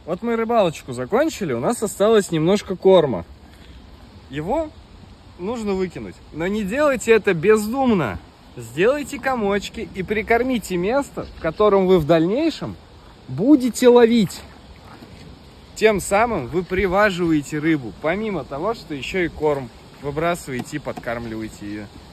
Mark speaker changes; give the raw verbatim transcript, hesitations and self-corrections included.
Speaker 1: Вот мы рыбалочку закончили, у нас осталось немножко корма. Его нужно выкинуть. Но не делайте это бездумно. Сделайте комочки и прикормите место, в котором вы в дальнейшем будете ловить. Тем самым вы приваживаете рыбу, помимо того, что еще и корм выбрасываете и подкармливаете ее.